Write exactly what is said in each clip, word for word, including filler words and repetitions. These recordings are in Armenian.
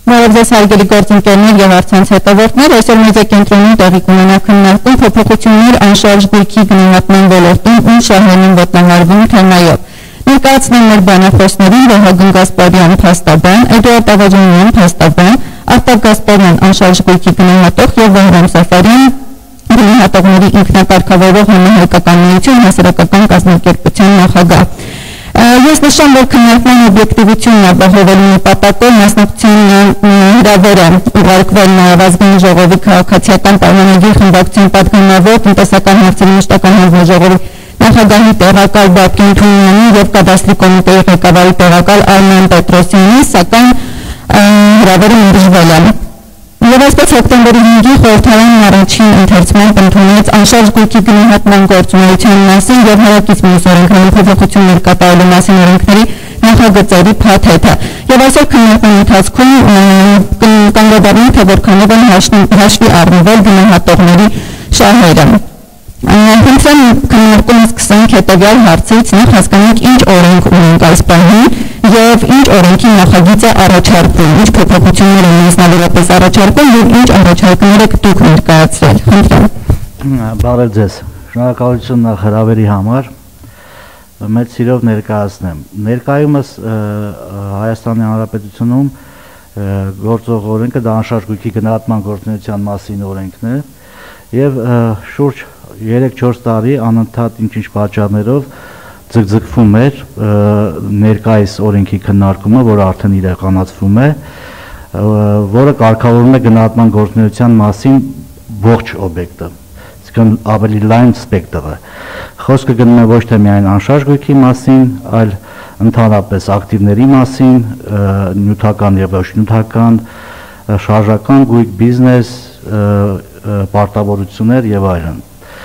Բարև հարգելի գործընկերներ եւ առցանց հետևորդներ, այսօր մեծ կենտրոնում տեղի կունենա քննարկում փոփոխություններ անշարժ գույքի գնահատման ոլորտում ու շահերին ոտնահարվում թեմայով։ Ներկայացնում մեր բանախոսներին Վահագն Գասպարյան փաստաբան, Էդուարդ Աղաջանյան փաստաբան, Արտակ Գասպարյան անշարժ գույքի գնահատող եւ Վահրամ Սաֆարյան գնահատողների ինքնակարգավորող համահայկական միություն հասարակական կազմակերպության նախագահ։ Ես նշեմ, որ քննարկման օբյեկտիվությունն ապահովելու նպատակով մասնակցության հրավերը ուղարկվել նաև ազգային ժողովի քաղաքացիական պայմանագիր խմբակցության պատգամավոր տնտեսական հարցերի մշտական հանձնաժողովի նախագահի տեղակալ Բաբկեն Թումանյանի եւ կադաստրի կոմիտեի ղեկավարի տեղակալ Արման Պետրոսյանի, սակայն հրավերը ընդգրկվել է։ Եվ այսպես հոկտեմբերի հինգի խորհրդարանն առաջին ընթերցման ընդունեց անշարժ գույքի գնահատման գործունեության մասին եւ հարակից մյուս օրենքների փոփոխություններ կատարելու մասին օրենքների նախագծերի փաթեթը։ Եվ այսօր քննարկման ընթացքում կանդրադառնանք, թե որքանով են հաշվի առնվել գնահատողների շահերը։ Հիմքրեմ քննարկումը սկսենք հետևյալ հարցից, նախ հասկանանք ինչ օրենք ունենք այս պահին եւ ինչ օրենքի նախագիծ է առաջարկվում, ինչ փոփոխություններ են մասնավորապես առաջարկվում եւ ինչ առաջարկներ եք դուք ներկայացրել։ Խնդրեմ։ Բարև ձեզ։ Շնորհակալություն հրավերի համար։ Մեծ սիրով ներկայացնեմ։ Ներկայումս Հայաստանի Հանրապետությունում գործող օրենքը դա անշարժ գույքի գնահատման գործունեության մասին օրենքն է եւ շուրջ երեք-չորս տարի անընդհատ ինչ-ինչ պատճառներով ձգձգվում էր ներկայիս օրենքի քննարկումը, որը արդեն իրականացվում է, որը կարգավորում է գնահատման գործունեության մասին ողջ օբյեկտը, այսինքն ավելի լայն սպեկտրը։ Խոսքը գնում է ոչ թե միայն անշարժ գույքի մասին, այլ ընդհանրապես ակտիվների մասին, նյութական եւ ոչ նյութական, շարժական գույք, բիզնես, պարտավորություններ եւ այլն։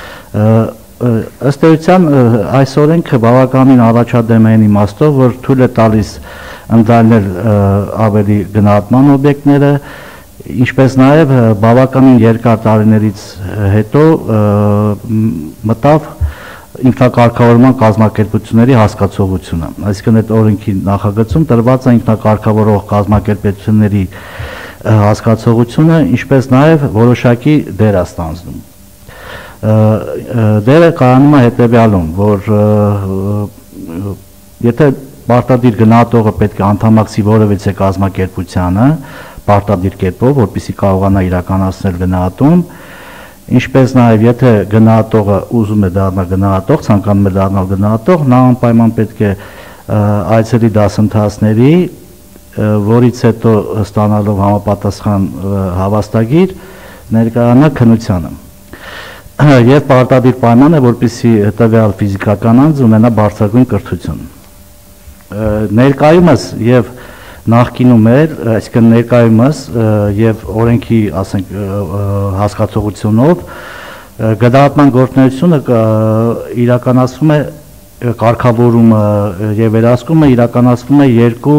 Ըստ էության այս օրենքը բավականին առաջադեմ է այն իմաստով, որ թույլ է տալիս ընդլայնել ավելի գնահատման օբյեկտները, ինչպես նաև բավականին երկար տարիներից հետո մտավ ինքնակարգավորման կազմակերպությունների հասկացողությունը։ Այսինքն այդ օրենքի նախագծում տրված է ինքնակարգավորող կազմակերպությունների հասկացողությունը, ինչպես նաև որոշակի դեր է ստանձնում։ Դերը կայանում է հետևյալում, որ եթե պարտադիր գնահատողը պետք է անդամակցի որևիցե կազմակերպությանը պարտադիր կերպով, որպեսզի կարողանա իրականացնել գնահատում, ինչպես նաև եթե գնահատողը ուզում է դառնալ գնահատող, ցանկանում է դառնալ գնահատող, նա անպայման պետք է այցելի դասընթացների, որից հետո ստանալով համապատասխան հավաստագիր ներկայանա քննությանը։ Եվ պարտադիր պայման է, որպեսզի հետևյալ ֆիզիկական անձ ունենա բարձրագույն կրթություն։ Ներկայումս եւ նախկինում էր, այսինքն ներկայումս եւ օրենքի, ասենք, հասկացողությունով գնահատման գործունեությունը իրականացվում է կարգավորումը եւ վերահսկումը իրականացվում է երկու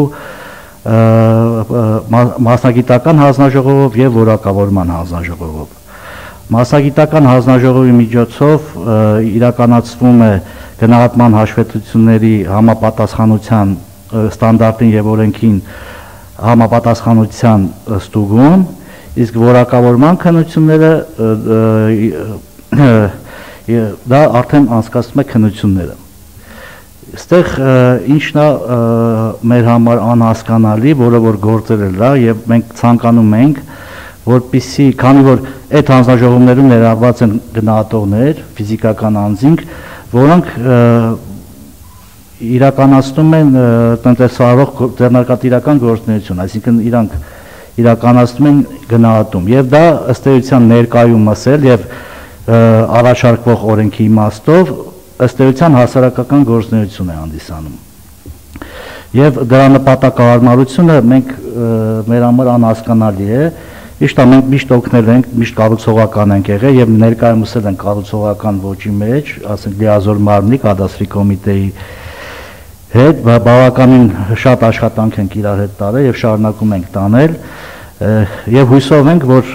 մասնագիտական հանձնաժողովով եւ որակավորման հանձնաժողովով։ Մասնագիտական հանձնաժողովի միջոցով իրականացվում է գնահատման հաշվետվությունների համապատասխանության ստանդարտին եւ օրենքին համապատասխանության ստուգում, իսկ որակավորման քննությունները դա արդեն անցկացվում է քննությունները։ Այստեղ ինչն է մեր համար անհասկանալի, որը որ գործել է լա եւ մենք ցանկանում ենք, որպեսզի քանի որ այդ հանձնաժողովներում ներառված են գնահատողներ, ֆիզիկական անձինք, որոնք իրականացնում են տնտեսվարող ձեռնարկատիրական գործունեություն, այսինքն իրանք իրականացնում են գնահատում եւ դա ըստ էության ներկայումս էլ եւ առաջարկվող օրենքի իմաստով ըստ էության հասարակական գործունեություն է հանդիսանում։ Եվ դրա նպատակահարմարությունը մենք մեր համար անհասկանալի է, Իշտ է մենք միշտ օգնել ենք, միշտ կառուցողական ենք եղել եւ ներկայումս էլ են կառուցողական ոճի մեջ, ասենք լիազոր մարմնի կադաստրի կոմիտեի հետ բավականին շատ աշխատանք ենք իրար հետ տարել եւ շարունակում ենք տանել եւ հույսով ենք, որ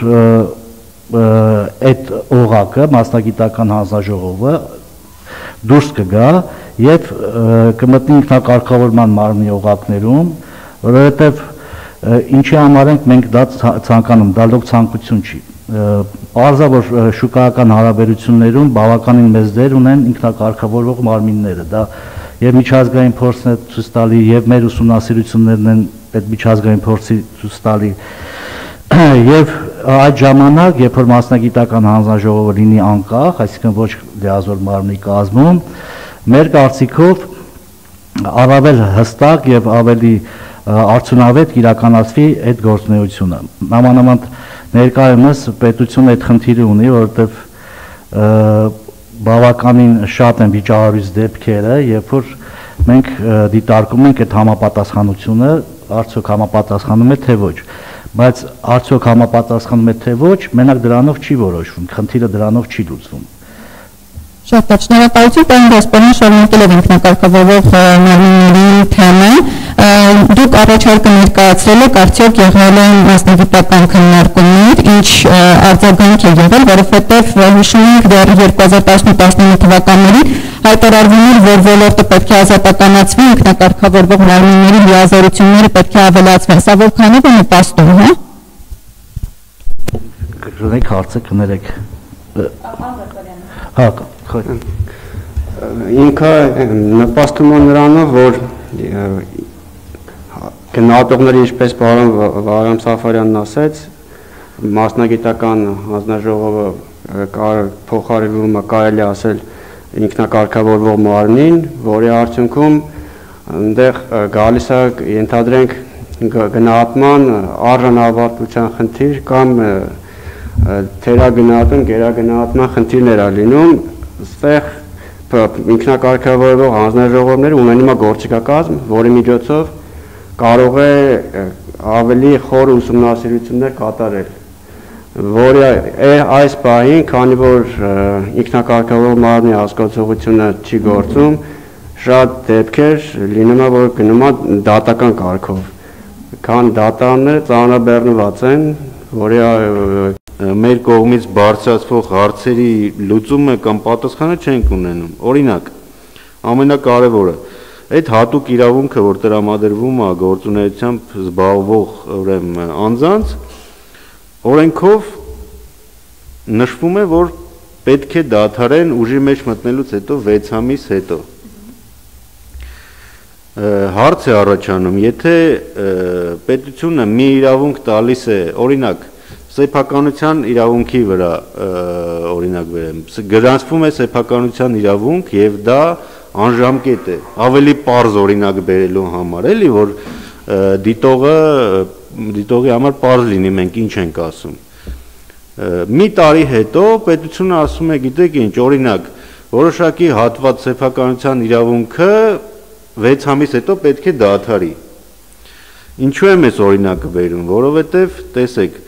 այդ օղակը մասնագիտական հանձնաժողովը դուրս կգա եւ կմտնի ինքնակարգավորման մարմնի օղակներում, որովհետեւ Ինչի համար ենք մենք դա ցանկանում, դա լոկ ցանկություն չի։ Պարզա որ շուկայական հարաբերություններում բավականին մեծ դեր ունեն ինքնակարգավորվող մարմինները, դա եւ միջազգային փորձն է ցույց տալի եւ մեր ուսումնասիրություններն են այդ միջազգային փորձի ցույց տալի եւ այդ ժամանակ երբ որ մասնագիտական հանձնաժողովը լինի անկախ, այսինքն ոչ լիազոր մարմնի կազմում, մեր կարծիքով առավել հստակ եւ ավելի արդյունավետ իրականացվի այդ գործունեությունը։ Նամանավանդ ներկայումս պետությունը այդ խնդիրը ունի, որովհետեւ բավականին շատ են վիճահարույց դեպքերը, երբ որ մենք դիտարկում ենք այդ համապատասխանությունը, արդյոք համապատասխանում է թե ոչ, բայց արդյոք համապատասխանում է թե ոչ, մենակ դրանով չի որոշվում, խնդիրը դրանով չի լուծվում։ Շատ լավ, շնորհակալություն, պարոն Գասպարյան, շարունակել եք ինքնակարգավորվող մարմինների թեման։ Դուք առաջարկը ներկայացրել եք, արդյոք եղել են մասնագիտական քննարկումներ, ինչ արձագանք է եղել, որովհետև հիշում ենք դեռ երկու հազար տասնութ տասնինը թվականներին հայտարարվում էր, որ ոլորտը պետք է ազատականացվի, ինքնակարգավորվող մարմինների լիազորությունները պետք է ավելացվեն։ Սա որքանով է նպաստում, հա։ Կրնեք հարցը կներեք։ Հա, ինքը նպաստում է նրանով, որ գնահատողները, ինչպես պարոն Վահրամ Սաֆարյանն ասեց, մասնագիտական հանձնաժողովը փոխարինումը կարելի ասել ինքնակարգավորվող մարմնին, որի արդյունքում այնտեղ գալիս է ենթադրենք գնահատման արժանավարտության խնդիր կամ թերագնահատում, գերագնահատման խնդիրներ է լինում, այստեղ ինքնակարգավորվող հանձնաժողովները ունենում է գործիքակազմ, որի միջոցով կարող է ավելի խոր ուսումնասիրություններ կատարել, որի այս պահին, քանի որ ինքնակարգավորվող մարմնի հասկացողությունը չի գործում, շատ դեպքեր լինում է, որ գնում է դատական կարգով, քան դատարանները ծանրաբեռնված են, որի մեր կողմից բարձրացվող հարցերի լուծումը կամ պատասխանը չենք ունենում։ Օրինակ, ամենակարևորը, այդ հատուկ իրավունքը, որ տրամադրվում է գործունեությամբ զբաղվող ուրեմն անձանց, օրենքով նշվում է, որ պետք է դադարեն ուժի մեջ մտնելուց հետո վեց ամիս հետո։ Հարց է առաջանում, եթե պետությունը մի իրավունք տալիս է, օրինակ, սեփականության իրավունքի վրա օրինակ վերեմ, գրանցվում է սեփականության իրավունք եւ դա անժամկետ է, ավելի պարզ օրինակ բերելու համար, էլի, որ դիտողը դիտողի համար պարզ լինի մենք ինչ ենք ասում։ Մի տարի հետո պետությունը ասում է, գիտեք ինչ, օրինակ, որոշակի հատված սեփականության իրավունքը վեց ամիս հետո պետք է դադարի։ Ինչու եմ այս օրինակը բերում, որովհետեւ տեսեք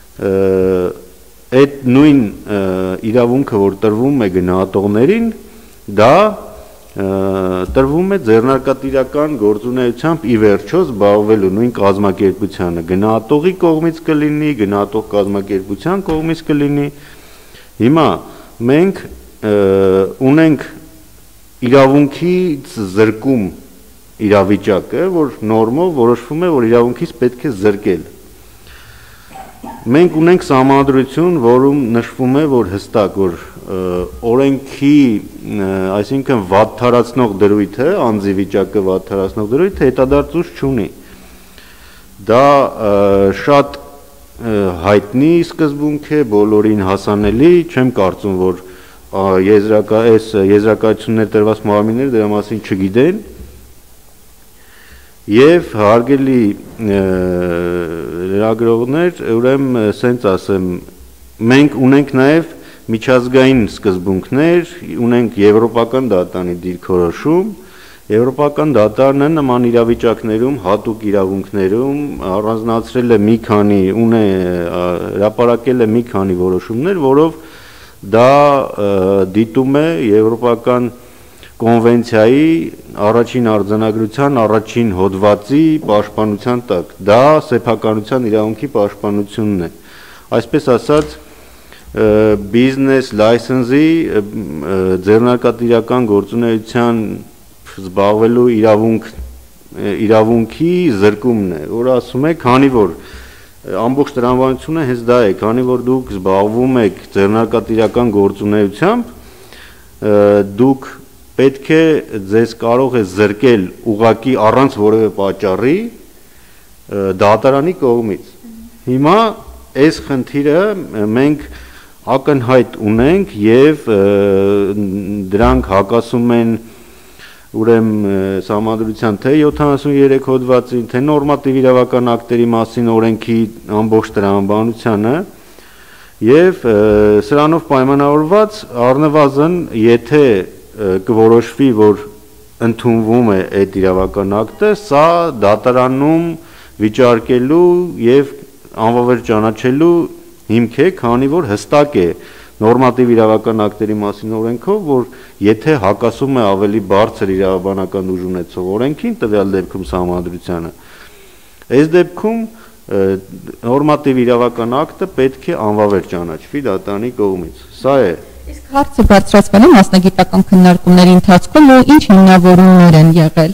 այդ նույն իրավունքը, որ տրվում է գնահատողներին, դա տրվում է ձեռնարկատիրական գործունեությամբ ի վերջո զբաղվելու նույն կազմակերպությանը, գնահատողի կողմից կլինի, գնահատող կազմակերպության կողմից կլինի։ Հիմա մենք ունենք իրավունքից զրկում իրավիճակը, որ նորմով որոշվում է, որ իրավունքից պետք է զրկել։ Մենք ունենք սահմանադրություն, որում նշվում է, որ հստակ, որ օրենքի, այսինքն վատթարացնող դրույթը, անձի վիճակը վատթարացնող դրույթը հետադարձ չունի։ Դա շատ հայտնի սկզբունք է, բոլորին հասանելի, չեմ կարծում, որ այս եզրակացություններ տրված մարմինները դրա մասին չգիտեն։ Եվ հարգելի լրագրողներ, ուրեմն սենց ասեմ, մենք ունենք նաև միջազգային սկզբունքներ, ունենք եվրոպական դատարանի դիրքորոշում, եվրոպական դատարանը նման իրավիճակներում, հատուկ իրավունքներում առանձնացրել է մի քանի, ունե հրապարակել է մի քանի որոշումներ, որով դա դիտում է եվրոպական կոնվենցիայի առաջին արձանագրության առաջին հոդվածի պաշտպանության տակ, դա սեփականության իրավունքի պաշտպանությունն է, այսպես ասած բիզնես լայսենսի ձեռնարկատիրական գործունեության զբաղվելու իրավունք իրավունքի զրկումն է, որ ասում է, քանի որ ամբողջ տրամաբանությունը հենց դա է, քանի որ դուք զբաղվում եք ձեռնարկատիրական գործունեությամբ, դուք պետք է ձեզ կարող է զրկել ուղղակի առանց որևէ պատճառի դատարանի կողմից։ Հիմա այս խնդիրը մենք ակնհայտ ունենք եւ դրանք հակասում են ուրեմն Սահմանադրության թե յոթանասուններեք հոդվածին, թե նորմատիվ իրավական ակտերի մասին օրենքի ամբողջ տրամաբանությանը եւ սրանով պայմանավորված առնվազն եթե կորոշվի, որ ընդունվում է այդ իրավական ակտը, սա դատարանում վիճարկելու եւ անվավեր ճանաչելու հիմք է, քանի որ հստակ է նորմատիվ իրավական ակտերի մասին օրենքով, որ եթե հակասում է ավելի բարձր իրավաբանական ուժ ունեցող օրենքին, տվյալ դեպքում Սահմանադրությանը, այս դեպքում նորմատիվ իրավական ակտը պետք է անվավեր ճանաչվի դատարանի կողմից։ Սա է։ Իսկ հարցը բարձրացվել է մասնագիտական քննարկումների ընթացքում ու ինչ հիմնավորումներ են եղել։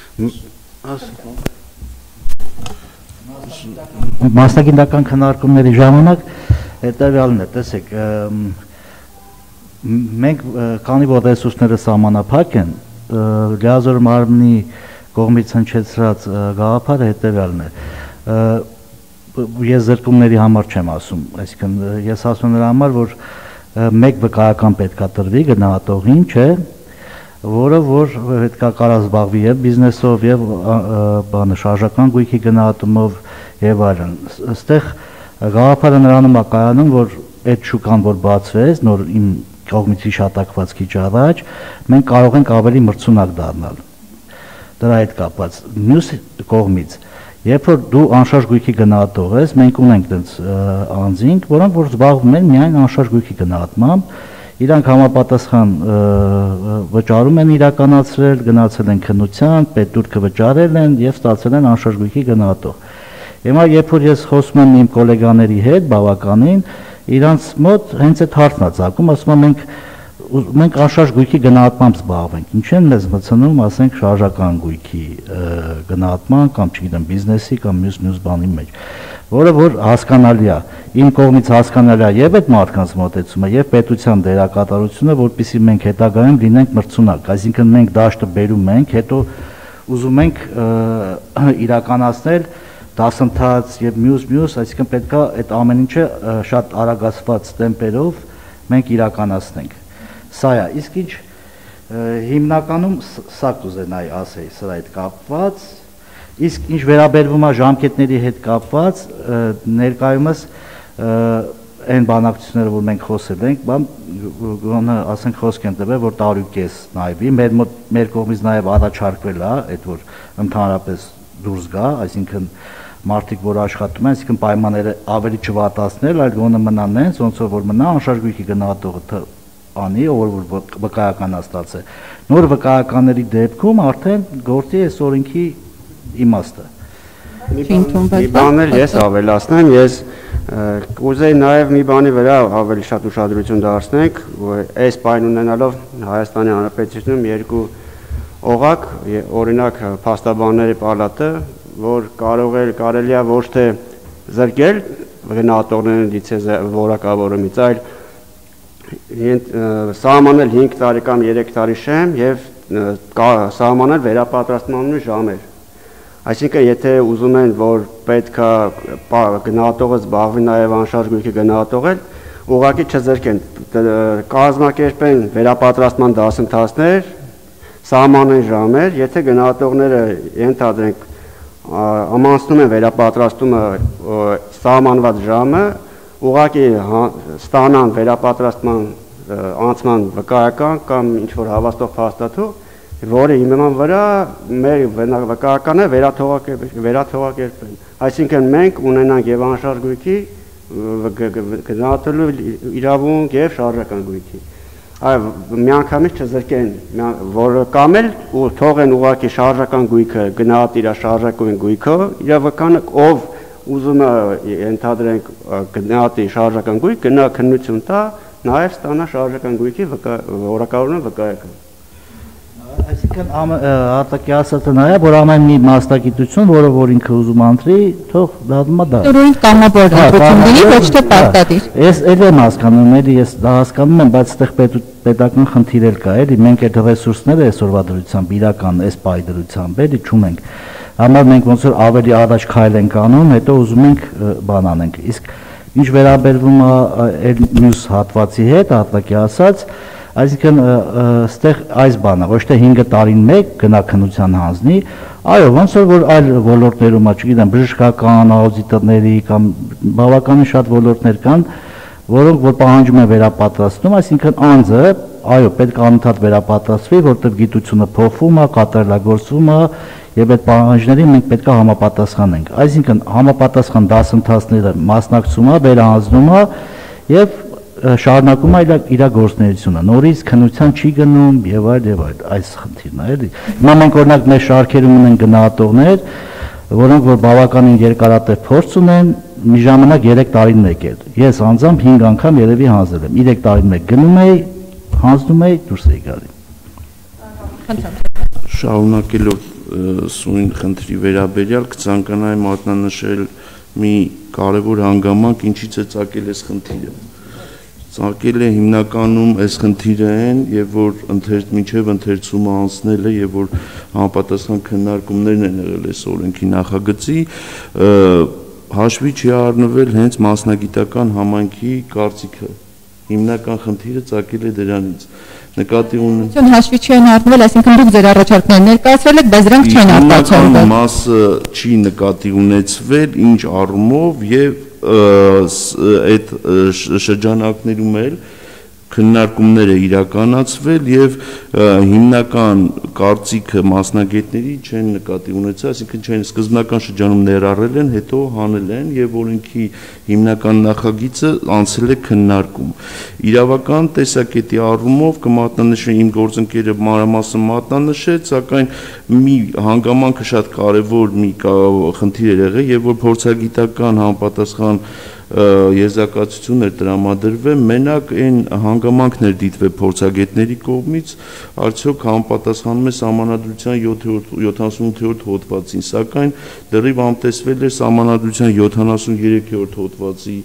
Մասնագիտական քննարկումների ժամանակ հետևյալն է, տեսեք, մենք քանի որ ռեսուրսները սահմանափակ են, լիազոր մարմնի կողմից հնչեցրած գաղափարը հետևյալն է։ Ես զրկումների համար չեմ ասում, այսինքն ես ասում նրա համար, որ մեկ վկայական պետքա տրվի գնահատողին, չէ, որը որ պետքա կարա զբաղվի եւ բիզնեսով եւ բանը շարժական գույքի գնահատումով եւ այլն։ Այստեղ գաղափարը նրանում է կայանում, որ այդ շուկան որ բացվեց, նոր իմ կողմից հիշատակված քիչ առաջ, մենք կարող ենք ավելի մրցունակ դառնալ։ Դրա հետ կապված մյուս կողմից Երբ որ դու անշարժ գույքի գնահատող ես, մենք ունենք դից անձինք, որոնք որ զբաղվում են միայն անշարժ գույքի գնահատմամբ, իրանք համապատասխան վճարում են իրականացրել, գնացել են քննության, պետդուրքը վճարել են եւ ստացել են անշարժ գույքի գնահատող։ Հիմա երբ որ ես խոսում եմ իմ գոլեգաների հետ, բավականին, իրանց մոտ հենց այդ հարցն է ցակում, ասում եմ մենք մենք անշարժ գույքի գնահատմամբ զբաղվենք, ինչ են մեզ մտցնում, ասենք շարժական գույքի գնահատման կամ չգիտեմ բիզնեսի կամ մյուս մյուս բանի մեջ, որը որ հասկանալի է, իմ կողմից հասկանալի է եւ այդ մարդկանց մոտեցումը եւ պետության դերակատարությունը, որպեսզի մենք հետագայում լինենք մրցունակ, այսինքն մենք դաշտը բերում ենք, հետո ուզում ենք իրականացնել դասընթաց եւ մյուս մյուս, այսինքն պետքա այդ ամեն ինչը շատ արագացված տեմպերով մենք իրականացնենք։ Սա է, իսկ ինչ հիմնականում սա կուզենայի ասեի սրա հետ կապված, իսկ ինչ վերաբերվում է ժամկետների հետ կապված, ներկայումս այն բանակցությունները, որ մենք խոսել ենք, բան գոնե ասենք խոսք են տվել, որ տարի կես նայվի, մեր մոտ մեր կողմից նաև առաջարկվել է, այդ որ ընդհանրապես դուրս գա, այսինքն մարդիկ, որ աշխատում են, այսինքն պայմանները ավելի չվատացնել, այլ գոնե մնան նենց, ոնց որ մնա անշարժ գույքի գնահատողը անի, որ վկայականացած է։ Նոր վկայականների դեպքում արդեն գործի է օրենքի իմաստը։ Մի բան էլ ես ավելացնեմ, ես կուզեի նաև մի բանի վրա ավելի շատ ուշադրություն դարձնենք, այս պայն ունենալով Հայաստանի Հանրապետությունում երկու օղակ, օրինակ փաստաբանների պալատը, որ կարող է կարելի է ոչ թե զրկել գնահատողներին որակավորումից, այլ սահմանել հինգ տարի կամ երեք տարի շեմ եւ սահմանել վերապատրաստման ժամեր։ Այսինքն եթե ուզում են, որ պետքա գնահատողը զբաղվի նաեւ անշարժ գույքի գնահատողել, ուղղակի չզրկեն, կազմակերպեն վերապատրաստման դասընթացներ, սահմանեն ժամեր, եթե գնահատողները ենթադրենք ամանցնում են վերապատրաստումը սահմանված ժամը, ուղղակի ստանան վերապատրաստման անցման վկայական կամ ինչ-որ հավաստող փաստաթուղ, որը հիմնման վրա մեր վկայականը վերաթողակերպեն։ Այսինքն մենք ունենանք եւ անշարժ գույքի գնահատելու իրավունք եւ շարժական գույքի։ Այո, միանգամից չզրկեն, որ կամ էլ թողեն ուղղակի շարժական գույքը գնահատի իր շարժական գույքը, իրավականը ով ուզում է ենթադրենք գնահատի շարժական գույք, գնա քննություն տա, նաև ստանա շարժական գույքի որակավորումը վկայական։ Այսինքն արտակի ասածը նա է, որ ամեն մի մասնագիտություն, որը որ ինքը ուզում անտրի, թող դառնում է դա։ Որին կամավոր ընտրությունների ոչ թե պարտադիր։ Ես էլ եմ հասկանում, էլի ես դա հասկանում եմ, բայց այդտեղ պետական խնդիր էլ կա, էլի մենք այդ ռեսուրսները այսօրվա դրությամբ իրական այս պահի դրությամբ էլի չունենք։ Համար մենք ոնց որ ավելի առաջ քայլ ենք անում, հետո ուզում ենք բան անենք։ Իսկ ինչ վերաբերվում է այդ մյուս հատվածի հետ, արտակի ասած, այսինքն ստեղ այս բանը ոչ թե հինգ տարին մեկ գնահատության հանձնի, այո, ոնց որ այլ ոլորտներում, չգիտեմ, բժշկական, աուդիտորների կամ բավականին շատ ոլորտներ կան, որոնք որ պահանջում են վերապատրաստում, այսինքն անձը, այո, պետք է անընդհատ վերապատրաստվի, որտեղ գիտությունը փոխվում է, կատարելագործվում է, եւ այդ պահանջներին մենք պետք է համապատասխանենք։ Այսինքն համապատասխան դասընթացները մասնակցում է, վերահանձնում է եւ շարունակում է իր գործունեությունը, նորից քննության չի գնում եւ այլ եւ այլ, այս խնդիրն է, էլի։ Հիմա մենք օրինակ մեր շարքերում ունենք գնահատողներ, որոնք որ բավականին երկարատև փորձ ունեն, մի ժամանակ երեք տարին մեկ էլ։ Ես անձամբ հինգ անգամ երևի հանձնել եմ, երեք տարին մեկ գնում էի, հանձնում էի, դուրս էի գալի։ Շարունակելով սույն խնդրի վերաբերյալ կցանկանայի մատնանշել մի կարևոր հանգամանք, ինչից է ծագել այս խնդիրը։ Ծագել է հիմնականում այս խնդիրը են, եւ որ ընթերց մինչեւ ընթերցումը անցնել է եւ որ համապատասխան քննարկումներն են եղել այս օրենքի նախագծի, հաշվի չի առնվել հենց մասնագիտական համայնքի կարծիքը։ Հիմնական խնդիրը ծագել է դրանից։ Նկատի ունեն հաշվի չեն առնվել, այսինքն դուք ձեր առաջարկները ներկայացրել եք, բայց դրանք չեն արտացոլվել։ Մասը չի նկատի ունեցվել, ինչ առումով եւ այդ շրջանակներում էլ քննարկումներ է իրականացվել եւ հիմնական կարծիքը մասնագետների չեն նկատի ունեցել, այսինքն չեն սկզբնական շրջանում ներառել են, հետո հանել են եւ օրենքի հիմնական նախագիծը անցել է քննարկում։ Իրավական տեսակետի առումով կմատնանշեմ, իմ գործընկերը մանրամասն մատնանշեց, սակայն մի հանգամանքը շատ կարեւոր մի խնդիր է եղել եւ որ փորձագիտական համապատասխան եզրակացություններ տրամադրվեն, մենակ այն հանգամանքներ դիտվել փորձագետների կողմից, արդյոք համապատասխանում է Սահմանադրության յոթանասունութերորդ հոդվածին, սակայն դեռևս անտեսվել է Սահմանադրության յոթանասունուերորդ հոդվածի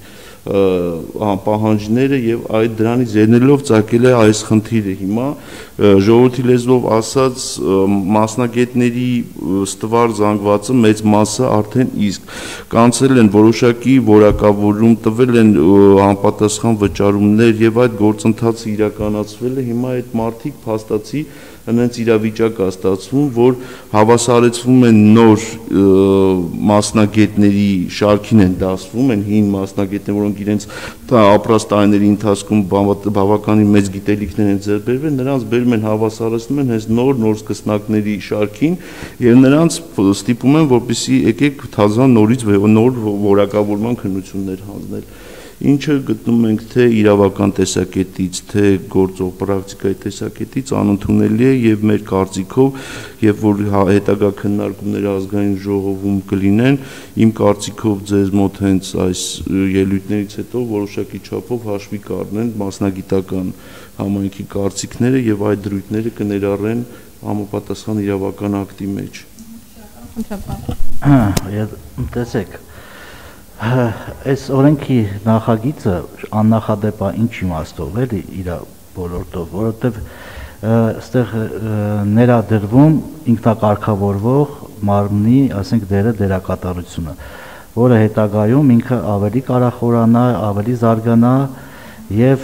պահանջները եւ այդ դրանից ելնելով ծագել է այս խնդիրը հիմա ժողովրդի լեզվով ասած մասնագետների ստվար զանգվածը մեծ մասը արդեն իսկ կանցել են որոշակի որակավորում, տվել են համապատասխան վճարումներ եւ այդ գործընթացը իրականացվել է, հիմա այդ մարդիկ փաստացի հենց իրավիճակ է ստացվում, որ հավասարեցվում են նոր մասնագետների շարքին են դասվում, են հին մասնագետներ, որոնք իրենց ապրած տարիների ընթացքում բավականին մեծ գիտելիքներ են ձեռք բերվել, նրանց բերում են հավասարեցնում են հենց նոր նոր սկսնակների շարքին եւ նրանց ստիպում են, որպեսզի եկեք թազան նորից նոր որակավորման քննություններ հանձնել։ Ինչը գտնում ենք թե իրավական տեսակետից, թե գործող պրակտիկայի տեսակետից անընդունելի է եւ մեր կարծիքով եւ որ հետագա քննարկումները ազգային ժողովում կլինեն, իմ կարծիքով ձեզ մոտ հենց այս ելույթներից հետո որոշակի չափով հաշվի կառնեն մասնագիտական համայնքի կարծիքները եւ այդ դրույթները կներառեն համապատասխան իրավական ակտի մեջ։ Տեսեք, այս օրենքի նախագիծը աննախադեպ է ինչ իմաստով էլի իր ոլորտով, որովհետև այստեղ ներադրվում ինքնակարգավորվող մարմնի, ասենք դերը դերակատարությունը, որը հետագայում ինքը ավելի կարախորանա, ավելի զարգանա եւ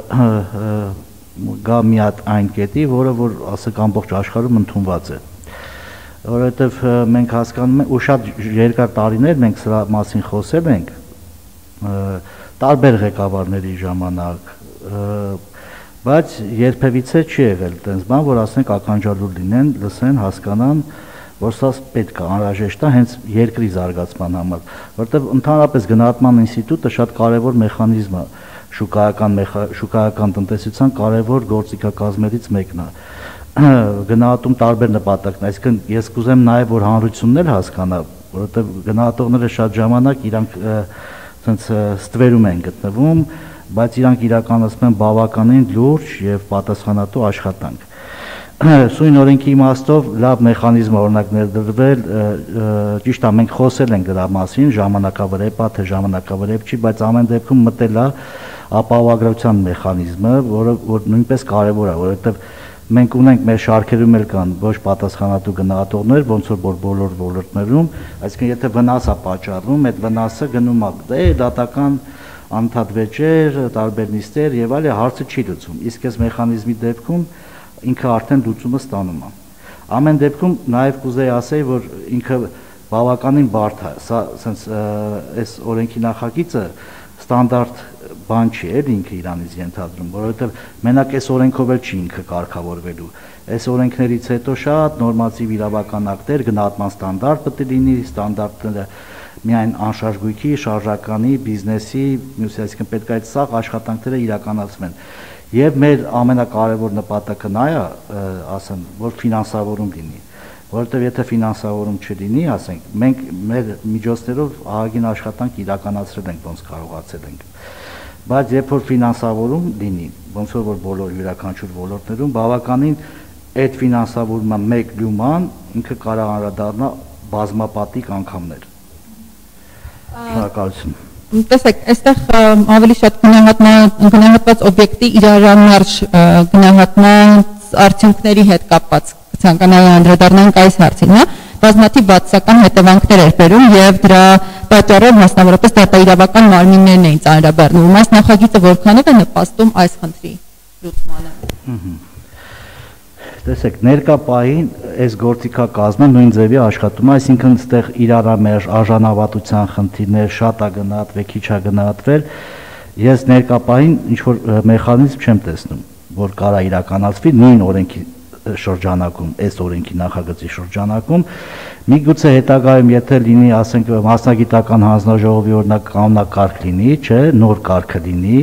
գա մի հատ այն կետի, որը որ ասենք ամբողջ աշխարհում ընդունված է։ Որովհետև մենք հասկանում ենք ու շատ երկար տարիներ մենք սրա մասին խոսել ենք տարբեր ղեկավարների ժամանակ, բայց երբևիցե չի եղել այդպես բան, որ ասենք ականջալուր լինեն, լսեն, հասկանան, որ սա պետք է անհրաժեշտ է հենց երկրի զարգացման համար, որովհետև ընդհանրապես գնահատման ինստիտուտը շատ կարևոր մեխանիզմ է, շուկայական շուկայական տնտեսության կարևոր գործիքակազմերից մեկն է։ Գնահատում տարբեր նպատակներ, այսինքն ես կուզեմ նաև որ հանրությունն էլ հասկանա, որովհետև գնահատողները շատ ժամանակ իրանք ցենց ստվերում են գտնվում, բայց իրանք իրականացնում են բավականին լուրջ եւ պատասխանատու աշխատանք։ Սույն օրենքի իմաստով լավ մեխանիզմ օրինակ ներդրվել, ճիշտ է, մենք խոսել ենք դրա մասին, ժամանակավրեպ է, թե ժամանակավրեպ չի, բայց ամեն դեպքում մտել է ապահովագրության մեխանիզմը, որը որ նույնպես կարևոր է, որովհետև մենք ունենք մեր շարքերում էլ կան ոչ պատասխանատու գնահատողներ, ոնց որ բոլոր ոլորտներում, այսինքն եթե վնաս է պատճառվում, այդ վնասը գնում է դե դատական անդադ վեճեր, տարբեր նիստեր եւ այլ հարցը չի լուծում։ Իսկ այս մեխանիզմի դեպքում ինքը արդեն լուծումը ստանում է։ Ամեն դեպքում նաեւ կուզեի ասել, որ ինքը բավականին բարդ է, սա sense այս օրենքի նախագիծը ստանդարտ բան չի, էլ ինքը իրանից ենթադրում, որովհետեւ մենակ այս օրենքով էլ չի ինքը կարգավորվելու։ Այս օրենքներից հետո շատ նորմատիվ իրավական ակտեր, գնահատման ստանդարտ պետք է լինի, ստանդարտները միայն անշարժ գույքի, շարժականի, բիզնեսի, մյուս այսինքն պետք է այդ սաղ աշխատանքները իրականացվեն։ Եվ մեր ամենակարևոր նպատակը նա է, ասեմ, որ ֆինանսավորում լինի, որովհետև եթե ֆինանսավորում չլինի, ասենք, մենք մեր միջոցներով ահագին աշխատանք իրականացրել ենք, ոնց կարողացել ենք։ Բայց երբ որ ֆինանսավորում լինի, ոնց որ բոլոր յուրաքանչյուր ոլորտներում, բավականին այդ ֆինանսավորումը մեկ լյուման ինքը կարող անդրադառնա բազմապատիկ անգամներ։ Շնորհակալություն։ Տեսեք, այստեղ ավելի շատ գնահատված օբյեկտի իրարամերժ գնահատման արդյունքների հետ կապված ցանկանայի անդրադառնանք այս հարցին, հա, բազմաթիվ բացասական հետևանքներ էր բերում եւ դրա պատճառով մասնավորապես դատաիրավական մարմիններն էին ծանրաբեռնվում։ Այս նախագիծը որքանով է նպաստում այս խնդրի լուծմանը։ Տեսեք, ներկա պահին այս գործիքակազմը նույն ձևի աշխատում է, այսինքն այստեղ իրարամերժ արժանավատության խնդիրներ շատ է գնահատվել, քիչ է գնահատվել։ Ես ներկա պահին ինչ որ մեխանիզմ չեմ տեսնում, որ կարա իրականացվի նույն օրենքի շրջանակում, այս օրենքի նախագծի շրջանակում։ Միգուցե հետագայում եթե լինի, ասենք, մասնագիտական հանձնաժողովի օրինակ կանոնակարգ լինի, չէ, նոր կարգը լինի,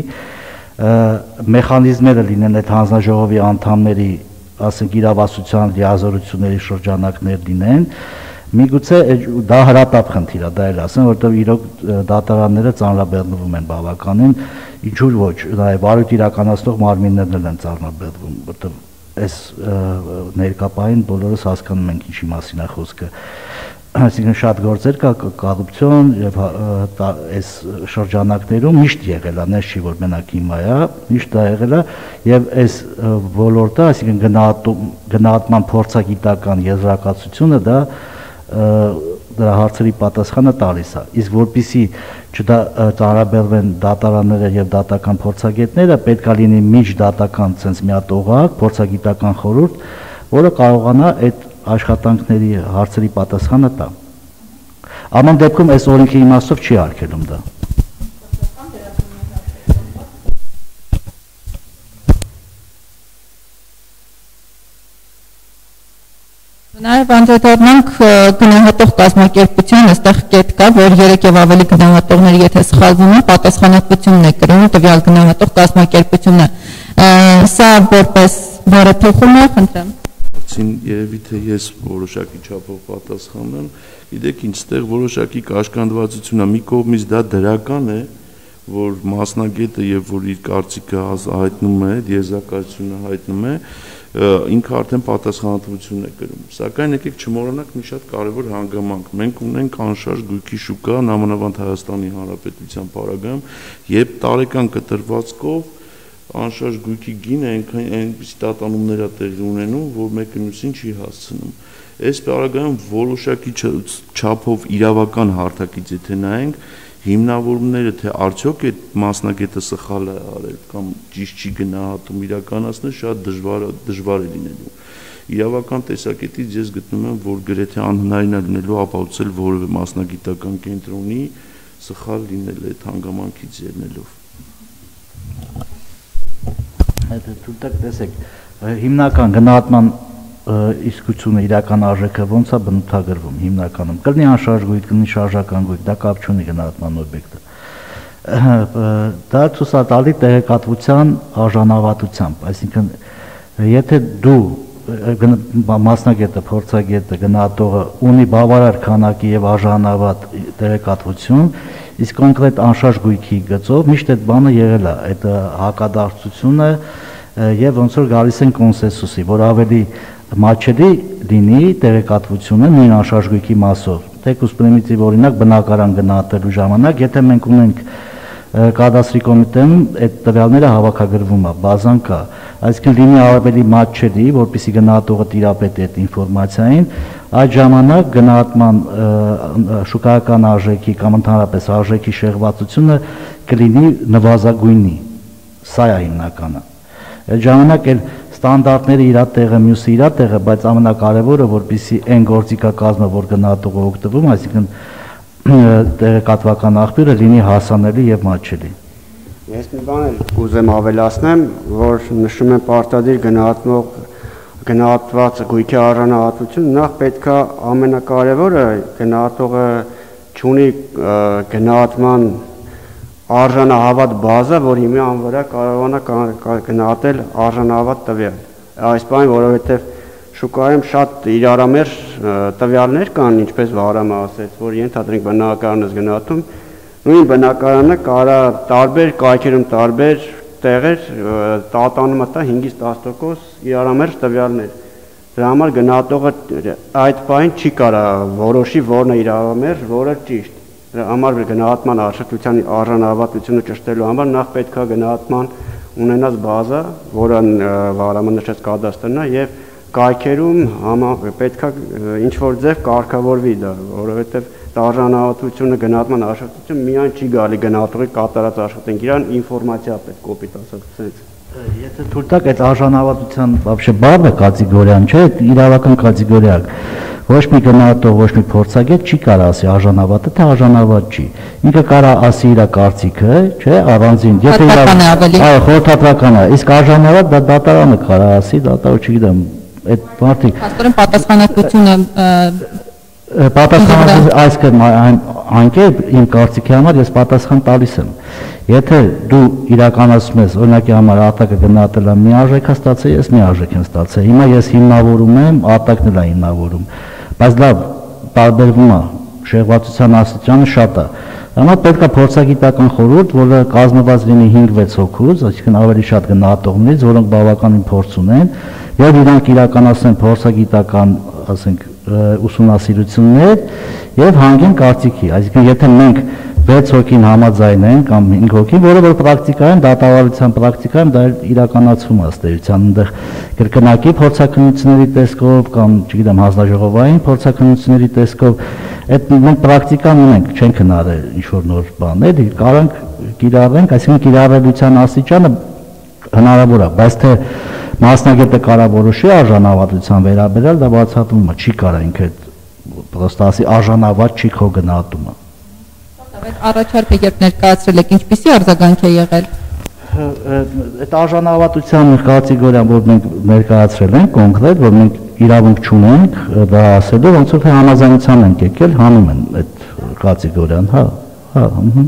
մեխանիզմները լինեն այդ հանձնաժողովի անդամների ասենք իրավասության լիազորությունների շրջանակներ լինեն, միգուցե դա հրատապ խնդիր է, դա էլ ասեմ, որովհետև իրոք դատարանները ծանրաբեռնվում են բավականին, ինչու ոչ, նաև վարույթ իրականացնող մարմիններն են ծանրաբեռնվում, որովհետև այս ներկապային բոլորս հասկանում ենք ինչի մասին է խոսքը, այսինքն շատ գործեր կա կոռուպցիոն եւ այս շրջանակներում միշտ եղել է, նես չի որ մենակ հիմա է, միշտ դա եղել է եւ այս ոլորտը, այսինքն գնահատում գնահատման փորձագիտական եզրակացությունը դա դրա հարցերի պատասխանը տալիս է։ Իսկ որpիսի չծանրաբեռնվեն դատարանները եւ դատական փորձագետները, պետք է լինի միջդատական sense մի հատ օղակ, փորձագիտական խորհուրդ, որը կարողանա այդ աշխատանքների հարցերի պատասխանը տա։ Ամեն դեպքում այս օրենքի իմաստով չի արգելում դա։ Նաև անդրադառնանք գնահատող կազմակերպության, այստեղ կետ կա, որ երեք եւ ավելի գնահատողների եթե սխալվում են, պատասխանատվությունն է կրում տվյալ գնահատող կազմակերպությունը։ Սա որպես բարեփոխում է, խնդրեմ։ Երևի թե ես որոշակի չափով պատասխանեմ, գիտեք ինչ ստեղ որոշակի կաշկանդվածություն է, մի կողմից դա դրական է, որ մասնագետը եւ որ իր կարծիքը հայտնում է, եզրակացությունը հայտնում է, ինքը արդեն պատասխանատվություն է կրում։ Սակայն եկեք չմոռանանք մի շատ կարևոր հանգամանք։ Մենք ունենք անշարժ գույքի շուկա, նամանավանդ Հայաստանի Հանրապետության պարագայում, երբ տարեկան կտրվածքով անշարժ գույքի գինը այնպիսի տատանումներ է տեղի ունենում, որ մեկը մյուսին չի հասցնում։ Այս պարագայում որոշակի չափով իրավական հարթակից եթե նայենք, հիմնավորումները թե արդյոք այդ մասնագետը սխալ է արել կամ ճիշտ չի գնահատում իրականացնել շատ դժվար դժվար է լինելու։ Իրավական տեսակետից ես գտնում եմ, որ գրեթե անհնարին է լինելու ապացուցել որևէ մասնագիտական կենտրոնի սխալ լինել այդ հանգամանքից ելնելով։ Դուք տեսեք, հիմնական գնահատման իսկությունը իրական արժեքը ոնց է բնութագրվում հիմնականում կլինի անշարժ գույք, կլինի շարժական գույք, դա կապ չունի գնահատման օբյեկտը։ Դա ցույց է տալի տեղեկատվության արժանավատությամբ, այսինքն եթե դու մասնագետը, փորձագետը, գնահատողը ունի բավարար քանակի եւ արժանավատ տեղեկատվություն, իսկ կոնկրետ անշարժ գույքի գծով միշտ այդ բանը եղել է, այդ հակադարձությունը եւ ոնց որ գալիս են կոնսենսուսի, որ ավելի մատչելի լինի տեղեկատվությունը նույն անշարժույթի մասով։ Թեկուզ պրիմիտիվ օրինակ բնակարան գնահատելու ժամանակ, եթե մենք ունենք կադաստրի կոմիտեում այդ տվյալները հավաքագրվում է, բազան կա, այսինքն լինի ավելի մատչելի, որպեսզի գնահատողը տիրապետի այդ ինֆորմացիային, այդ ժամանակ գնահատման շուկայական արժեքի կամ ընդհանրապես արժեքի շեղվածությունը կլինի նվազագույնի, սա է հիմնականը։ Այդ ժամանակ էլ ստանդարտները իր տեղը, մյուսը իր տեղը, բայց ամենակարևորը, որպեսզի այն գործիքակազմը, որ գնահատողը օգտվում, այսինքն տեղեկատվական աղբյուրը լինի հասանելի եւ մատչելի։ Ես մի բան էլ կուզեմ ավելացնեմ, որ նշում եմ պարտադիր գնահատվող գնահատված գույքի արժանահատությունը, նախ պետքա ամենակարևորը գնահատողը չունի գնահատման արժանահավատ բազա, որ հիմի անվրա կարողանա գնահատել արժանահավատ տվյալ։ Այս բանը, որովհետեւ շուկայում շատ իրարամերժ տվյալներ կան, ինչպես Վարամը ասեց, որ ենթադրենք բնակարանն ես գնահատում, նույն բնակարանը կարա տարբեր կայքերում տարբեր տեղեր տատանումը տա հինգից տասը տոկոս իրարամերժ տվյալներ։ Դրա համար գնահատողը այդ բանին չի կարա որոշի որն է իրարամերժ, որը ճիշտ։ Դրա համար գնահատման արժեքության արժանահավատությունը ճշտելու համար նախ պետք է գնահատման ունենած բազա, որը Վարամը նշեց կադաստրն է, եւ կայքերում պետք է ինչ-որ ձև կարգավորվի դա, որովհետև արժանահատությունը գնահատման աշխատությունը միայն չի գալի գնահատողի կատարած աշխատանք, իրան ինֆորմացիա պետք կոպիտ ասած։ Եթե թույլ տաք, այդ արժանահատության вообще բառը կատեգորիան չէ, իրավական կատեգորիա է։ Ոչ մի գնահատող, ոչ մի փորձագետ չի կարող ասի արժանավատը, թե արժանավատ չի։ Ինքը կարող ասի իր կարծիքը, չէ, առանձին։ Եթե այո, խորհրդատվական է, իսկ արժանավատ դա դատարանը կարող ասի, դատարանը չգիտեմ, այդ մարդիկ Աստորեն պատասխանատվությունը պատասխանատվությունը այսքան անկեր իմ կարծիքի համար ես պատասխան տալիս եմ։ Եթե դու իրականացնում ես օրինակի համար արտակը գնահատել եմ մի արժեք է ստացել, ես մի արժեք եմ ստացել։ Հիմա ես հիմնավորում եմ, արտակն էլ է հիմնավորում։ Բայց լավ, տարբերվում է, շեղվածության աստիճանը շատ է։ Հիմա պետք է փորձագիտական խորհուրդ, որը կազմված լինի հինգ-վեց հոգուց, այսինքն ավելի շատ գնահատողներից, որոնք բավականին փորձ ունեն, եւ իրանք իրականացնեն փորձագիտական, ասենք, ուսումնասիրություններ եւ հանգեն կարծիքի։ Այսինքն եթե մենք վեց հոգին համաձայնեն կամ հինգ հոգին, որը որ պրակտիկայում դատավարության պրակտիկայում դա իրականացվում է ըստ էության, այնտեղ կրկնակի փորձաքննությունների տեսքով կամ, չգիտեմ, հանձնաժողովային փորձաքննությունների տեսքով, այդ մենք պրակտիկան ունենք, չենք հնարել ինչ-որ նոր բաներ, կարանք կիրառենք, այսինքն կիրառելիության աստիճանը հնարավոր է, բայց թե մասնագետը կարա որոշի արժանավատության վերաբերյալ, դա բացատրվում է, չի կարա ինքը պրոստը ասի արժանավատ չի քո գնահատումը։ Առաջարկը երբ ներկայացրել եք, ինչպիսի արձագանք է եղել։ Այդ արժանավատության կատեգորիան, որ մենք ներկայացրել ենք կոնկրետ, որ մենք իրավունք չունենք դա ասելու, ոնց որ թե համաձայնության ենք եկել, հանում են այդ կատեգորիան, հա, հա, ըհը։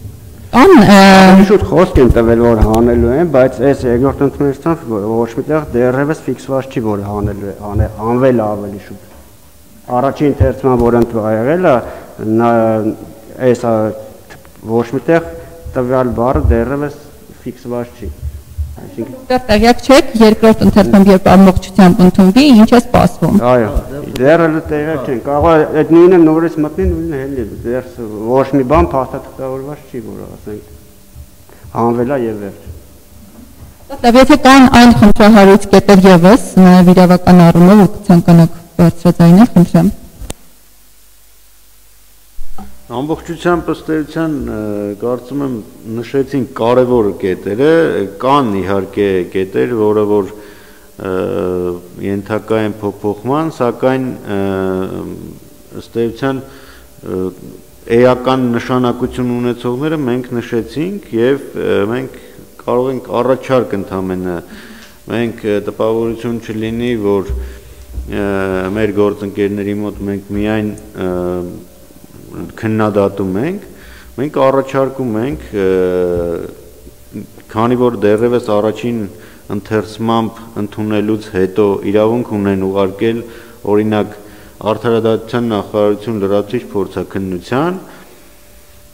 Ան շուտ խոսք են տվել, որ հանելու են, բայց այս երկրորդ ընդունեցությամբ ոչ միտեղ դեռևս ֆիքսված չի, որ հանելու է, հանվել ավելի շուտ։ Առաջին թերթման, որ ընդունել է, այս ոչ միտեղ տվյալ բառը դեռևս ֆիքսված չի։ Այսինքն տեղյակ չեք, երկրորդ ընթերցում երբ ամբողջությամբ ընդունվի, ինչ է սպասվում։ Այո, դեռ տեղյակ չեն, կարող է այդ նույնը նորից մտնի, նույնը հելի, դեռ ոչ մի բան փաստաթղթավորված չի, որ ասենք հանվել է եւ վերջ։ Դե եթե կան այլ խնդրահարույց կետեր եւս, նաեւ իրավական առումով ու ցանկանաք բարձրաձայնել, խնդրեմ։ Ամբողջությամբ ըստ էության կարծում եմ նշեցին կարևոր կետերը, կան իհարկե կետեր, որը որ ենթակա են փոփոխման, սակայն ըստ էության էական նշանակություն ունեցողները մենք նշեցինք եւ մենք կարող ենք առաջարկ ընդամենը մենք տպավորություն չլինի, որ մեր գործընկերների մոտ մենք միայն քննադատում ենք, մենք առաջարկում ենք, քանի որ դեռևս առաջին ընթերցմամբ ընդունելուց հետո իրավունք ունեն ուղարկել օրինակ Արդարադատության նախարարություն լրացուցիչ փորձաքննության,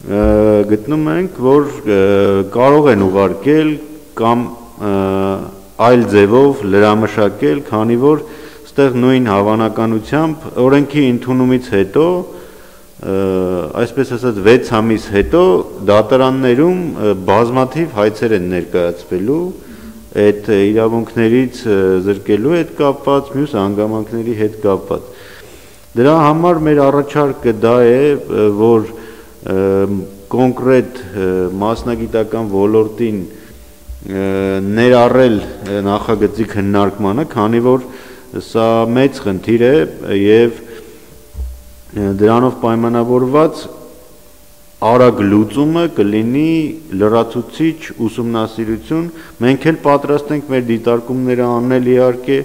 գտնում ենք, որ կարող են ուղարկել կամ այլ ձևով լրամշակել, քանի որ ստեղ նույն հավանականությամբ օրենքի ընդունումից հետո, այսպես ասած վեց ամիս հետո դատարաններում բազմաթիվ հայցեր են ներկայացվելու այդ իրավունքներից զրկելու հետ կապված, մյուս հանգամանքների հետ կապված։ Դրա համար մեր առաջարկը դա է, որ կոնկրետ մասնագիտական ոլորտին ներառել նախագծի քննարկմանը, քանի որ սա մեծ խնդիր է եւ դրանով պայմանավորված արագ լուծումը կլինի լրացուցիչ ուսումնասիրություն։ Մենք էլ պատրաստ ենք մեր դիտարկումները անել իհարկե,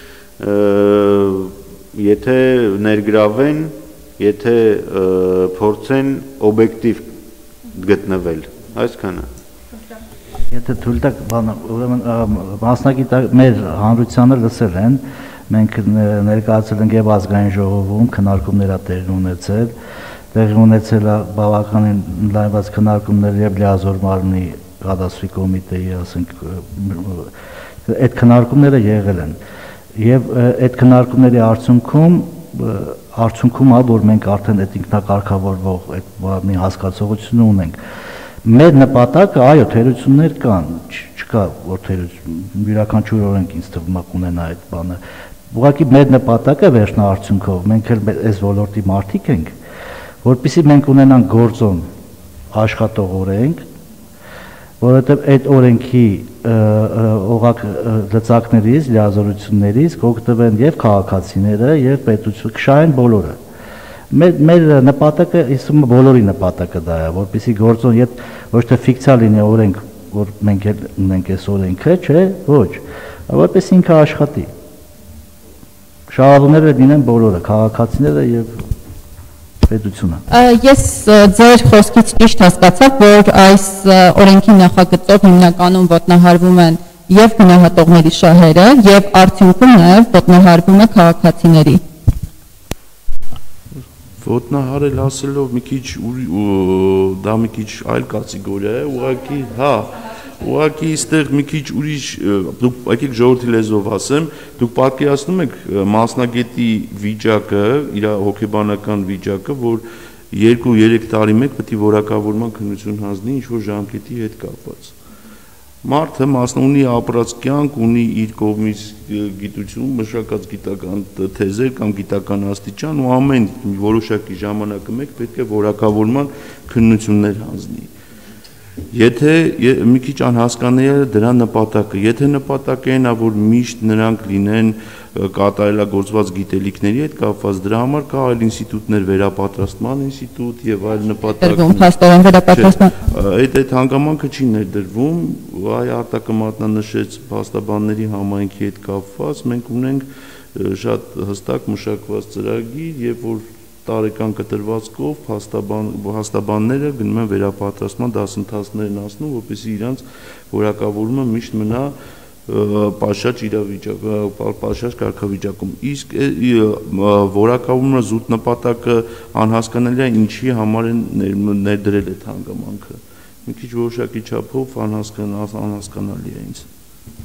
եթե ներգրավեն, եթե փորձեն օբյեկտիվ գտնվել, այսքանը։ Եթե թույլ տաք, ուրեմն մասնագիտ մեր հանրությանը լսել են, մենք ներկայացել ենք եւ ազգային ժողովում քննարկումներ տեղի ունեցել, տեղի ունեցել է բավականին լայնված քննարկումներ եւ լիազոր մարմնի կադաստրի կոմիտեի, ասենք, այդ քննարկումները եղել են եւ այդ քննարկումների արդյունքում արդյունքում է, որ մենք արդեն այդ ինքնակարգավորվող այդ մի հասկացողություն ունենք։ Մեր նպատակը, այո, թերություններ կան, չկա որ թերություն, յուրաքանչյուր օրենք ինձ թվում է կունենա այդ բանը։ Ուղղակի մեր նպատակը վերջնարդյունքով մենք էլ այս ոլորտի մարդիկ ենք, որպեսզի մենք ունենանք գործոն աշխատող օրենք, որովհետև այդ օրենքի օղակ լծակներից, լիազորություններից կօգտվեն եւ քաղաքացիները, եւ պետությունը, կշահեն բոլորը։ Մեր մեր նպատակը, իսկում բոլորի նպատակը դա է, որպեսզի գործոն եւ ոչ թե ֆիկցիա լինի օրենք, որ մենք էլ ունենք այս օրենքը, չէ, ոչ, որպեսզի ինքը աշխատի։ Շահավորները լինեն բոլորը, քաղաքացիները եւ պետությունը։ Ես ձեր խոսքից ճիշտ հասկացա, որ այս օրենքի նախագծով հիմնականում ոտնահարվում են եւ գնահատողների շահերը եւ արդյունքում նաեւ ոտնահարվում է քաղաքացիների։ Ոտնահարել ասելով մի քիչ դա մի քիչ այլ կատեգորիա է, ուղղակի, հա, ուղղակի այստեղ մի քիչ ուրիշ, դուք եկեք ժողովրդի լեզվով ասեմ, դուք պատկերացնում եք մասնագետի վիճակը, իր հոգեբանական վիճակը, որ երկու-երեք տարի մեկ պետք է որակավորման քննություն հանձնի ինչ-որ ժամկետի հետ կապված։ Մարդը մասնունի ապրած կյանք, ունի իր կողմից գիտություն, մշակած գիտական թեզեր կամ գիտական աստիճան ու ամեն որոշակի ժամանակը մեկ պետք է որակավորման քննություններ հանձնի։ Եթե մի քիչ անհասկանալի է դրա նպատակը, եթե նպատակը այն է, որ միշտ նրանք լինեն կատարելագործված գիտելիքների հետ կապված, դրա համար կա այլ ինստիտուտներ, վերապատրաստման ինստիտուտ եւ այլ նպատակներ։ Փաստորեն վերապատրաստման։ Այդ այդ հանգամանքը չի ներդրվում, այ Արտակը մատնանշեց փաստաբանների համայնքի հետ կապված, մենք ունենք շատ հստակ մշակված ծրագիր, եւ որ տարեկան կտրվածքով փաստաբան փաստաբանները գնում են վերապատրաստման դասընթացներն անցնում, որպեսզի իրանց որակավորումը միշտ մնա պաշաճ իրավիճակ, պաշաճ կարգավիճակում։ Իսկ որակավորումը զուտ նպատակը անհասկանալի է, ինչի համար են ներդրել այդ հանգամանքը։ Մի քիչ որոշակի չափով անհասկանալի է ինձ։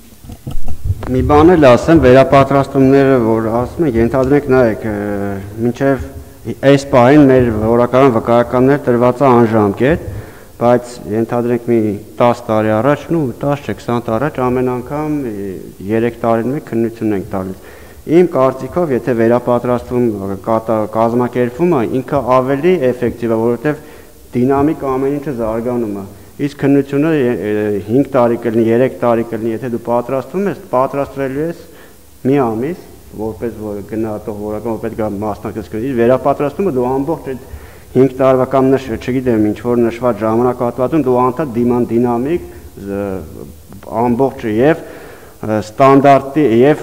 Մի բան էլ ասեմ, վերապատրաստումները, որ ասում են, ենթադրենք նայեք, մինչև այս պահին մեր որակական վկայականներ տրված է անժամկետ, բայց ենթադրենք մի տասը տարի առաջ, նու տասը չէ, քսան տարի առաջ ամեն անգամ երեք տարին մեկ քննություն ենք տալիս։ Իմ կարծիքով, եթե վերապատրաստում կազմակերպվում է, ինքը ավելի էֆեկտիվ է, որովհետև դինամիկ ամեն ինչը զարգանում է։ Իսկ քննությունը հինգ տարի կլինի, երեք տարի կլինի, եթե դու պատրաստվում ես, պատրաստվելու ես մի ամիս, որպես գնահատող որական, որ պետք է մասնակից կրի, վերապատրաստումը դու ամբողջ այդ հինգ տարվա կամ նշ, չգիտեմ, ինչ որ նշված ժամանակահատվածում դու անդադ դիման դինամիկ ամբողջը եւ ստանդարտի եւ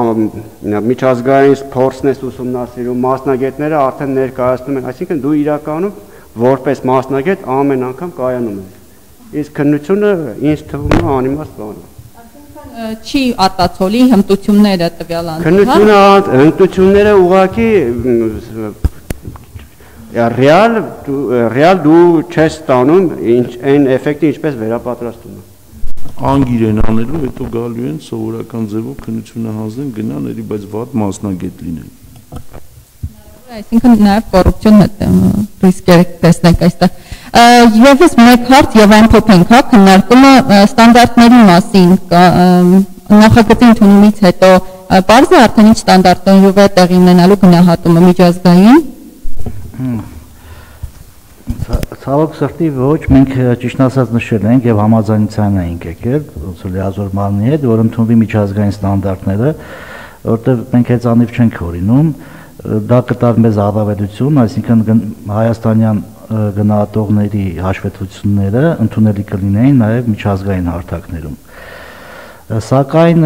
միջազգային փորձն ես ուսումնասիրում, մասնագետները արդեն ներկայացնում են, այսինքն դու իրականում որպես մասնագետ ամեն անգամ կայանում ես։ Իսկ քննությունը ինձ թվում է անիմաստ բան է։ Չի արտացոլի հմտությունները տվյալ անձը։ Քննությունը հմտությունները ուղղակի ռեալ ռեալ դու չես ստանում այն էֆեկտը ինչպես վերապատրաստումը։ անգիրեն անելու, հետո գալու են սովորական ձևով քննությունը հանձնեն, գնան, էլի բայց վատ մասնագետ լինեն։ Այսինքն նաև կոռուպցիոն ռիսկեր տեսնենք այստեղ։ Եվս մեկ հարց եւ ամփոփենք, հա, քննարկումը ստանդարտների մասին նախագծի ընդունումից հետո բարձր է արդեն ինչ ստանդարտներով է տեղի ունենալու գնահատումը միջազգային։ Ցավոք սրտի ոչ, մենք ճիշտ ասած նշել ենք եւ համաձայնության ենք եկել ոնց որ լիազոր մարմնի հետ, որ ընդունվի միջազգային ստանդարտները, որտեղ մենք հեծանիվ չենք օրինում, դա կտար մեզ առավելություն, այսինքն հայաստանյան գնահատողների հաշվետվությունները ընդունելի կլինեին նաեւ միջազգային հարթակներում։ Սակայն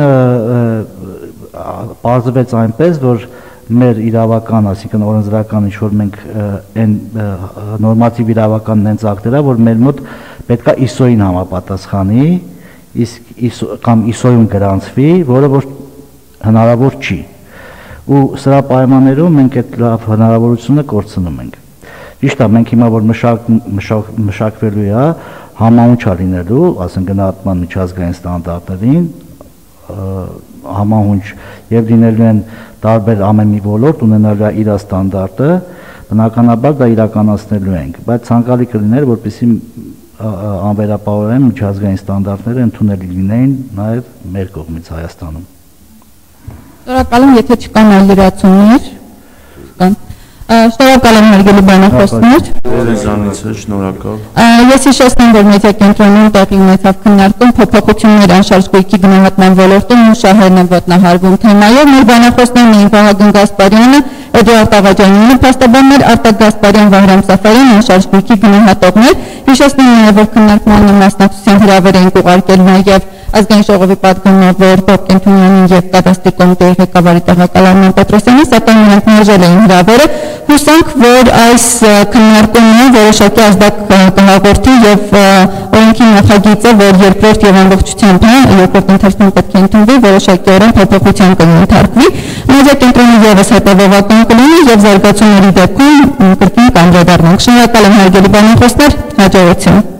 պարզվեց այնպես, որ մեր իրավական, այսինքն օրենսդրական ինչ որ մենք այն նորմատիվ իրավականն հենց ակտերա, որ մեր մոտ պետքա I S O-ին համապատասխանի, իսկ կամ I S O-ում գրանցվի, որը որ հնարավոր չի։ Ու սրա պայմաններում մենք այդ լավ հնարավորությունը կորցնում ենք։ Ճիշտ է, մենք հիմա որ մշակ մշակվելու է, համահունչ է լինելու, ասենք գնահատման միջազգային ստանդարտներին, համահունչ եւ լինելու են տարբեր ամեն մի ոլորտ ունենալու է իր ստանդարտը, բնականաբար դա իրականացնելու ենք, բայց ցանկալի կլիներ, որպեսզի անվերապահորեն միջազգային ստանդարտները ընդունելի լինեին նաեւ մեր կողմից Հայաստանում։ Շնորհակալ եմ, եթե չկան այլ լրացումներ, կան։ Շնորհակալ եմ հարգելի բանախոսներ։ Ձեզանից է, շնորհակալ։ Ես հիշեցնեմ, որ մեդիա կենտրոնում տեղի ունեցավ քննարկում փոփոխություններ անշարժ գույքի գնահատման ոլորտում ու շահերն են ոտնահարվում թեմայով։ Մեր բանախոսներն էին Վահագն Գասպարյանը, Էդուարդ Աղաջանյանը, փաստաբաններ Արտակ Գասպարյան, Վահրամ Սաֆարյան, անշարժ գույքի գնահատողներ։ Հիշեցնեմ նաև, որ քննարկման մասնակցության հրավեր էին ուղարկել նաև Ազգային ժողովի պատգամավոր Բոբ Կենթունյանին եւ կադաստրի կոմիտեի ղեկավարի տեղակալ Արման Պետրոսյանին, սակայն նրանք մերժել էին հրավերը։ Հուսանք, որ այս քննարկումը որոշակի ազդակ կհաղորդի եւ օրենքի նախագիծը, որ երկրորդ եւ ամբողջությամբ երկրորդ ընթացքում պետք է ընդունվի, որոշակիորեն փոփոխության կընդհատվի։ Մեդիա կենտրոնը եւս հետեւողական կլինի եւ զարգացումների դեպքում կրկին կանդրադառնանք։ Շնորհակալ եմ հարգելի բանախոսներ, հաջողություն։